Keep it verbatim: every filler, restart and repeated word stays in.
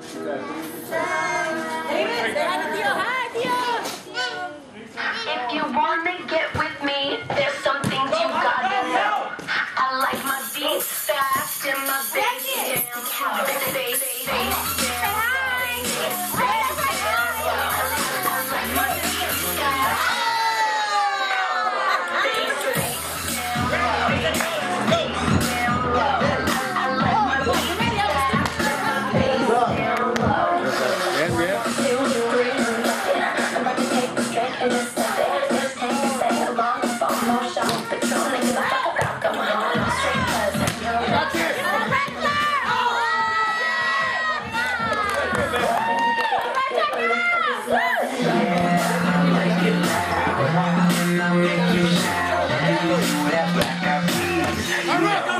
If you wanna get with me, there's some things you gotta know. I like my beats fast and my bass down. Bass, bass, bass down. All right.